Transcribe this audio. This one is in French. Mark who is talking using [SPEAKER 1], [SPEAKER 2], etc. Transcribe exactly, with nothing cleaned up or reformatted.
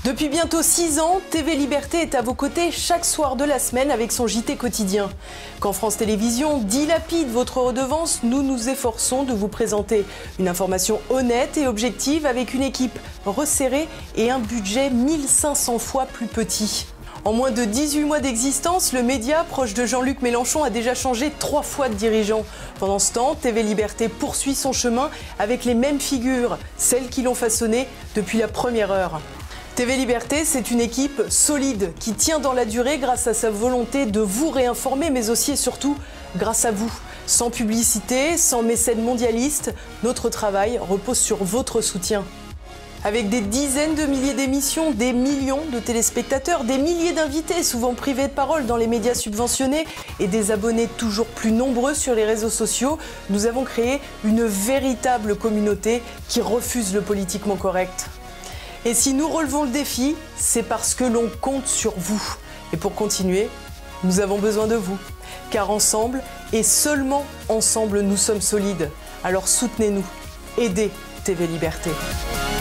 [SPEAKER 1] Depuis bientôt six ans, T V Liberté est à vos côtés chaque soir de la semaine avec son J T quotidien. Quand France Télévisions dilapide votre redevance, nous nous efforçons de vous présenter une information honnête et objective avec une équipe resserrée et un budget mille cinq cents fois plus petit. En moins de dix-huit mois d'existence, le média, proche de Jean-Luc Mélenchon, a déjà changé trois fois de dirigeant. Pendant ce temps, T V Liberté poursuit son chemin avec les mêmes figures, celles qui l'ont façonné depuis la première heure. T V Liberté, c'est une équipe solide qui tient dans la durée grâce à sa volonté de vous réinformer, mais aussi et surtout grâce à vous. Sans publicité, sans mécènes mondialistes, notre travail repose sur votre soutien. Avec des dizaines de milliers d'émissions, des millions de téléspectateurs, des milliers d'invités souvent privés de parole dans les médias subventionnés et des abonnés toujours plus nombreux sur les réseaux sociaux, nous avons créé une véritable communauté qui refuse le politiquement correct. Et si nous relevons le défi, c'est parce que l'on compte sur vous. Et pour continuer, nous avons besoin de vous. Car ensemble, et seulement ensemble, nous sommes solides. Alors soutenez-nous. Aidez T V Liberté.